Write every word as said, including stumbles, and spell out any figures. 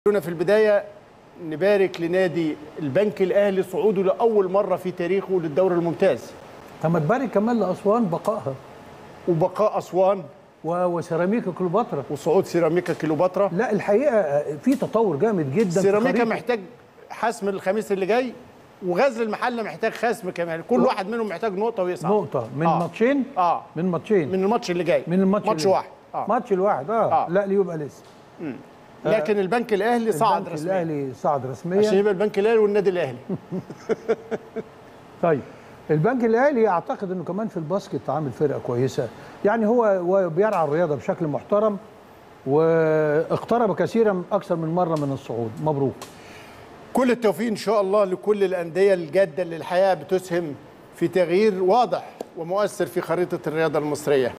في البداية نبارك لنادي البنك الأهلي صعوده لأول مرة في تاريخه للدوري الممتاز. طب ما تبارك كمان لأسوان بقائها وبقاء أسوان وسيراميكا كليوباترا وصعود سيراميكا كليوباترا. لا الحقيقة في تطور جامد جدا. سيراميكا محتاج حسم الخميس اللي جاي، وغزل المحلة محتاج خسم كمان، كل واحد منهم محتاج نقطة ويصعد. نقطة من آه. ماتشين؟ اه من ماتشين من الماتش اللي جاي، من الماتش ماتش واحد آه. ماتش الواحد اه, آه. لا يبقى لسه. مم. لكن آه. البنك الأهلي صعد رسميا. الأهلي صعد رسميا عشان يبقى البنك الأهلي والنادي الأهلي. طيب البنك الأهلي أعتقد إنه كمان في الباسكت عامل فرقة كويسة، يعني هو هو بيرعى الرياضة بشكل محترم واقترب كثيرا أكثر من مرة من الصعود. مبروك. كل التوفيق إن شاء الله لكل الأندية الجادة اللي الحقيقة بتسهم في تغيير واضح ومؤثر في خريطة الرياضة المصرية.